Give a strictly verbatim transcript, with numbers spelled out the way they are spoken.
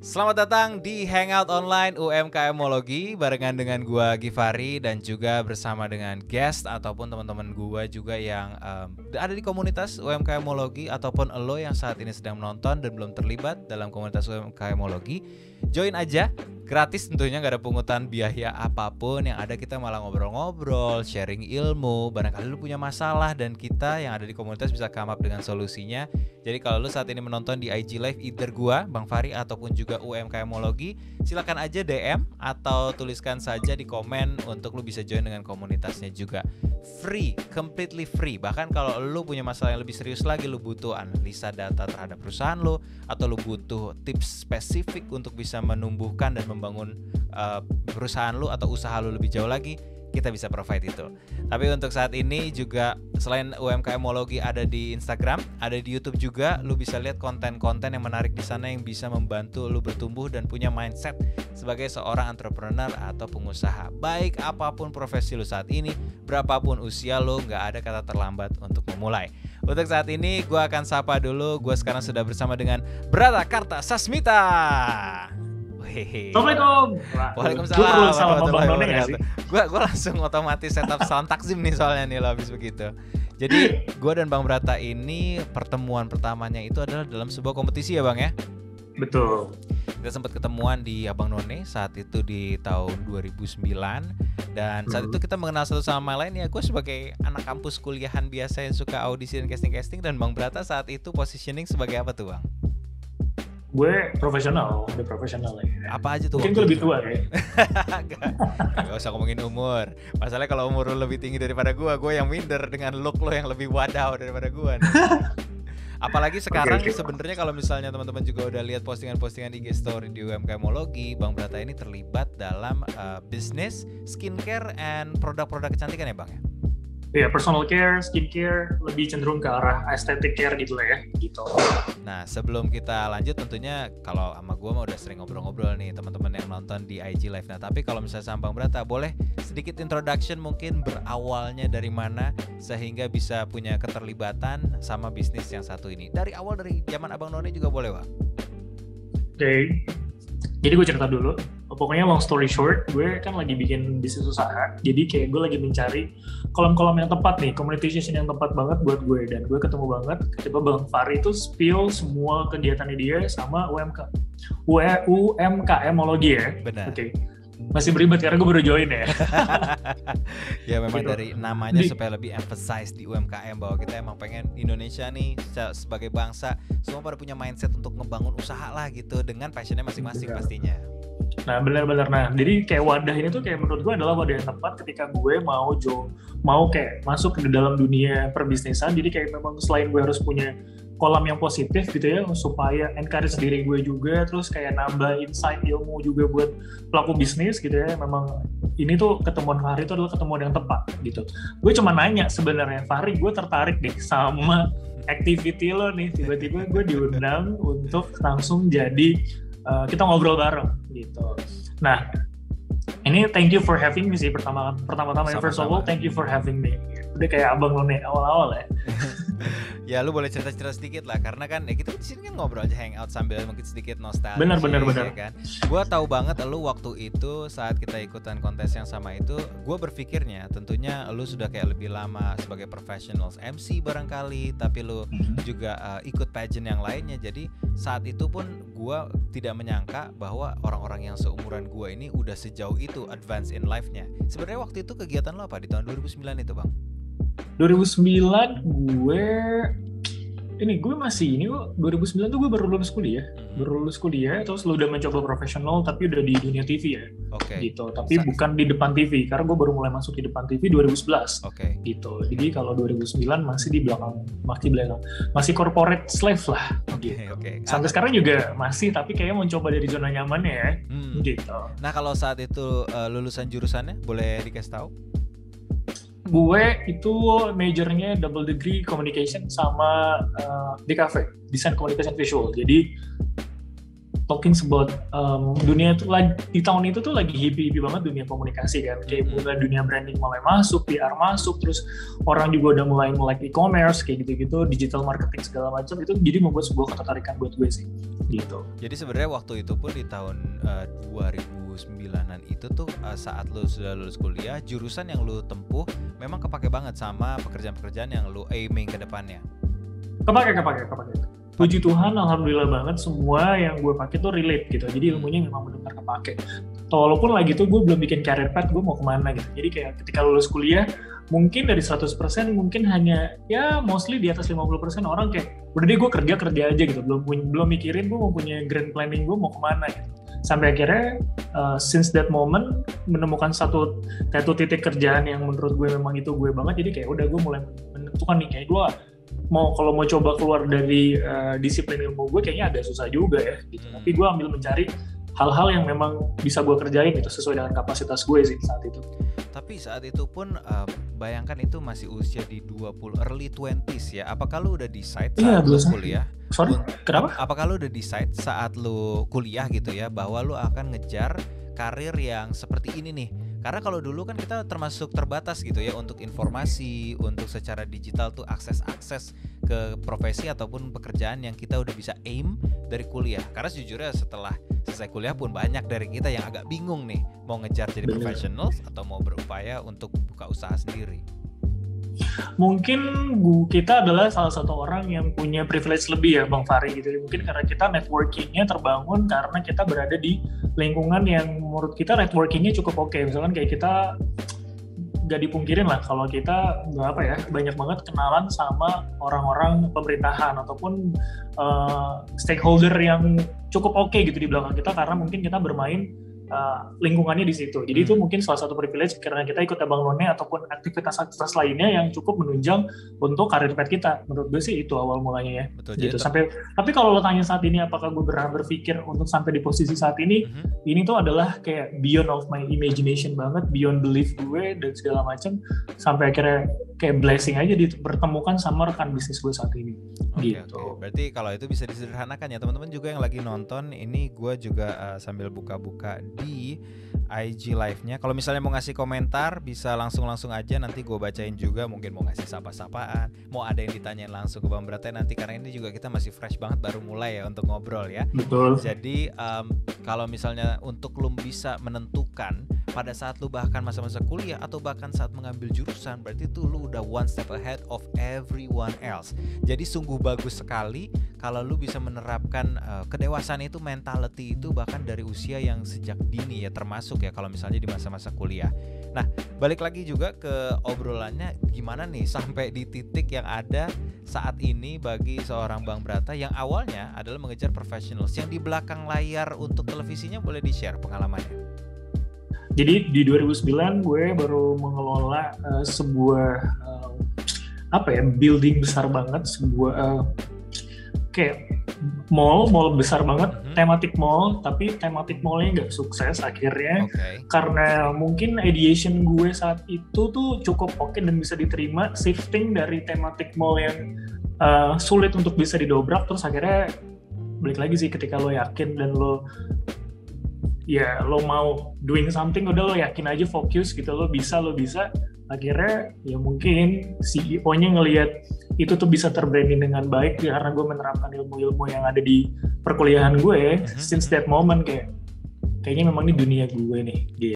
Selamat datang di Hangout Online U M K M-ologi barengan dengan gua Givari dan juga bersama dengan guest ataupun teman-teman gua juga yang um, ada di komunitas U M K M-ologi ataupun lo yang saat ini sedang menonton dan belum terlibat dalam komunitas U M K M-ologi. Join aja, gratis tentunya, gak ada pungutan biaya apapun. Yang ada kita malah ngobrol-ngobrol, sharing ilmu. Barangkali lu punya masalah dan kita yang ada di komunitas bisa come up dengan solusinya. Jadi kalau lu saat ini menonton di I G Live either gua, Bang Fari ataupun juga U M K M-ologi, silakan aja D M atau tuliskan saja di komen untuk lu bisa join dengan komunitasnya juga. Free, completely free. Bahkan kalau lu punya masalah yang lebih serius lagi, lu butuh analisa data terhadap perusahaan lu atau lu butuh tips spesifik untuk bisa menumbuhkan dan membangun uh, perusahaan lu atau usaha lu lebih jauh lagi, kita bisa provide itu. Tapi untuk saat ini juga selain U M K M-ologi ada di Instagram, ada di YouTube juga. Lu bisa lihat konten-konten yang menarik di sana yang bisa membantu lu bertumbuh dan punya mindset sebagai seorang entrepreneur atau pengusaha. Baik apapun profesi lu saat ini, berapapun usia lu, nggak ada kata terlambat untuk memulai. Untuk saat ini gue akan sapa dulu. Gue sekarang sudah bersama dengan Brata Karta Sasmita. Hehehe. Assalamualaikum. Waalaikumsalam. Salam Bang None nggak sih? Gue gue langsung otomatis setup salam takzim nih soalnya nih lo habis begitu. Jadi gue dan Bang Brata ini pertemuan pertamanya itu adalah dalam sebuah kompetisi ya Bang ya? Betul. Kita sempat ketemuan di Abang None saat itu di tahun dua ribu sembilan. Dan saat itu kita mengenal satu sama lain ya. Gue sebagai anak kampus kuliahan biasa yang suka audisi dan casting-casting. Dan Bang Brata saat itu positioning sebagai apa tuh Bang? Gue profesional, udah profesional ya. Apa aja tuh? Mungkin gue lebih tua ya. Gak, gak usah ngomongin umur. Masalahnya kalau umur lo lebih tinggi daripada gue, gue yang minder dengan look lo yang lebih wadaw daripada gue nih. Apalagi sekarang okay, okay. Sebenarnya kalau misalnya teman-teman juga udah lihat postingan-postingan I G story di U M K M-ologi, Bang Brata ini terlibat dalam uh, bisnis skincare and produk-produk kecantikan ya Bang ya? Iya, personal care, skincare, lebih cenderung ke arah aesthetic care gitu lah ya, gitu. Nah, sebelum kita lanjut tentunya kalau sama gue mah udah sering ngobrol-ngobrol nih teman-teman yang nonton di I G Live. Nah, tapi kalau misalnya sama Bang Brata, boleh sedikit introduction mungkin berawalnya dari mana sehingga bisa punya keterlibatan sama bisnis yang satu ini. Dari awal, dari zaman Abang None juga boleh, Bang. Oke, okay. Jadi gue cerita dulu. Pokoknya long story short, gue kan lagi bikin bisnis usaha. Jadi kayak gue lagi mencari kolom-kolom yang tepat nih, communication yang tepat banget buat gue. Dan gue ketemu banget, tiba Bang Fari itu spill semua kegiatannya dia sama U M K. U M K M-ologi ya? Benar. Oke. Okay. Masih beribet karena gue baru join ya. Ya memang gitu. Dari namanya di, supaya lebih emphasize di U M K M bahwa kita emang pengen Indonesia nih sebagai bangsa semua pada punya mindset untuk ngebangun usaha lah gitu dengan passionnya masing-masing benar. Pastinya. Nah benar-benar, nah jadi kayak wadah ini tuh kayak menurut gue adalah wadah yang tepat ketika gue mau jo mau kayak masuk ke dalam dunia perbisnisan. Jadi kayak memang selain gue harus punya kolam yang positif gitu ya supaya encourage diri gue juga, terus kayak nambah insight ilmu juga buat pelaku bisnis gitu ya. Memang ini tuh ketemuan Fahri itu adalah ketemuan yang tepat gitu. Gue cuma nanya sebenarnya, Fahri gue tertarik deh sama activity lo nih, tiba-tiba gue diundang untuk langsung jadi uh, kita ngobrol bareng gitu. Nah ini thank you for having me sih pertama pertama-tama first of all thank you for having me. Udah kayak abang lo nih awal-awal ya. Ya lu boleh cerita-cerita sedikit lah karena kan ya kita di sini kan ngobrol aja hangout sambil mungkin sedikit nostalgia. Benar benar benar. Ya kan. Gua tahu banget lu waktu itu saat kita ikutan kontes yang sama itu, gua berpikirnya tentunya lu sudah kayak lebih lama sebagai professional M C barangkali, tapi lu mm-hmm. juga uh, ikut pageant yang lainnya. Jadi saat itu pun gua tidak menyangka bahwa orang-orang yang seumuran gua ini udah sejauh itu advance in life-nya. Sebenarnya waktu itu kegiatan lo apa di tahun dua ribu sembilan itu, Bang? dua ribu sembilan gue ini gue masih ini dua ribu sembilan tuh gue baru lulus kuliah hmm. baru lulus kuliah terus lu udah mencoba profesional tapi udah di dunia T V ya. Oke. Okay. Gitu tapi Saks. Bukan di depan T V karena gue baru mulai masuk di depan T V dua ribu sebelas. Oke. Okay. Gitu jadi kalau dua ribu sembilan masih di belakang masih belakang masih corporate slave lah. Oke. Okay, Oke. Okay. Sampai ah. sekarang juga masih tapi kayaknya mau coba dari zona nyamannya ya. Hmm. Gitu. Nah kalau saat itu uh, lulusan jurusannya boleh dikasih tahu? Gue itu majornya double degree communication sama uh, D K V, design communication visual. Jadi talking about um, dunia itu lagi di tahun itu tuh lagi hippie-hippie banget dunia komunikasi kan, kayak mulai dunia branding mulai masuk, P R masuk, terus orang juga udah mulai melek e-commerce kayak gitu-gitu, digital marketing segala macam, itu jadi membuat sebuah ketertarikan buat gue sih gitu. Jadi sebenarnya waktu itu pun di tahun uh, dua ribu sembilanan itu tuh uh, saat lu sudah lulus kuliah, jurusan yang lu tempuh memang kepake banget sama pekerjaan-pekerjaan yang lu aiming ke depannya. Kepake, kepake, kepake. Puji Tuhan, alhamdulillah banget semua yang gue pakai tuh relate gitu. Jadi ilmunya memang benar-benar kepake. Walaupun lagi tuh gue belum bikin career path, gue mau kemana gitu. Jadi kayak ketika lulus kuliah, mungkin dari seratus persen mungkin hanya ya mostly di atas lima puluh persen orang kayak udah deh gue kerja-kerja aja gitu. Belum belum mikirin gue mau punya grand planning gue mau kemana gitu. Sampai akhirnya uh, since that moment menemukan satu satu titik kerjaan yang menurut gue memang itu gue banget. Jadi kayak udah gue mulai menentukan nih kayak gue mau kalau mau coba keluar dari uh, disiplin ilmu gue kayaknya agak susah juga ya gitu. Hmm. Tapi gue ambil mencari hal-hal yang memang bisa gue kerjain gitu sesuai dengan kapasitas gue sih saat itu. Tapi saat itu pun uh, bayangkan itu masih usia di dua puluh early twenties ya. Apakah lu udah decide saat iya, lu kuliah? Sorry, kenapa? Apakah lu udah decide saat lu kuliah gitu ya bahwa lu akan ngejar karir yang seperti ini nih? Karena kalau dulu kan kita termasuk terbatas gitu ya untuk informasi, untuk secara digital tuh akses-akses ke profesi ataupun pekerjaan yang kita udah bisa aim dari kuliah. Karena sejujurnya setelah selesai kuliah pun banyak dari kita yang agak bingung nih mau ngejar jadi professional atau mau berupaya untuk buka usaha sendiri. Mungkin kita adalah salah satu orang yang punya privilege lebih ya Bang Fahri gitu. Mungkin karena kita networkingnya terbangun karena kita berada di lingkungan yang menurut kita networkingnya cukup oke. Misalkan kayak kita gak dipungkirin lah kalau kita nggak apa ya banyak banget kenalan sama orang-orang pemerintahan ataupun uh, stakeholder yang cukup oke gitu di belakang kita karena mungkin kita bermain Uh, lingkungannya di situ. Jadi hmm. itu mungkin salah satu privilege karena kita ikut Abang None ataupun aktivitas-aktivitas lainnya yang cukup menunjang untuk karir path kita. Menurut gue sih itu awal mulanya ya. Betul, gitu. Sampai tapi kalau lo tanya saat ini apakah gue pernah berpikir untuk sampai di posisi saat ini, hmm. ini tuh adalah kayak beyond of my imagination banget, beyond belief gue dan segala macam sampai akhirnya kayak blessing aja dipertemukan sama rekan bisnis gue saat ini. Okay, gitu. Okay. Berarti kalau itu bisa disederhanakan ya teman-teman juga yang lagi nonton ini gue juga uh, sambil buka-buka di I G live-nya. Kalau misalnya mau ngasih komentar bisa langsung-langsung aja nanti gue bacain juga. Mungkin mau ngasih sapa-sapaan, mau ada yang ditanyain langsung ke Bang Brata nanti karena ini juga kita masih fresh banget baru mulai ya untuk ngobrol ya. Betul. Jadi um, kalau misalnya untuk lu bisa menentukan pada saat lu bahkan masa-masa kuliah atau bahkan saat mengambil jurusan berarti tuh lu udah one step ahead of everyone else. Jadi sungguh bagus sekali kalau lu bisa menerapkan uh, kedewasaan itu, mentality itu bahkan dari usia yang sejak dini ya, termasuk ya kalau misalnya di masa-masa kuliah. Nah, balik lagi juga ke obrolannya gimana nih sampai di titik yang ada saat ini bagi seorang Bang Brata yang awalnya adalah mengejar professionals, yang di belakang layar untuk televisinya boleh di-share pengalamannya. Jadi di dua ribu sembilan gue baru mengelola uh, sebuah uh, apa ya building besar banget, sebuah uh, kayak mall, mall besar banget, mm-hmm. tematik mall, tapi tematik mallnya nggak sukses akhirnya okay. karena mungkin ideation gue saat itu tuh cukup oke okay dan bisa diterima, shifting dari tematik mall yang uh, sulit untuk bisa didobrak, terus akhirnya balik lagi sih ketika lo yakin dan lo ya lo mau doing something udah lo yakin aja fokus gitu, lo bisa lo bisa akhirnya ya mungkin C E O-nya ngelihat itu tuh bisa terbranding dengan baik ya, karena gue menerapkan ilmu-ilmu yang ada di perkuliahan gue ya. Since that moment kayak kayaknya memang ini dunia gue nih gitu.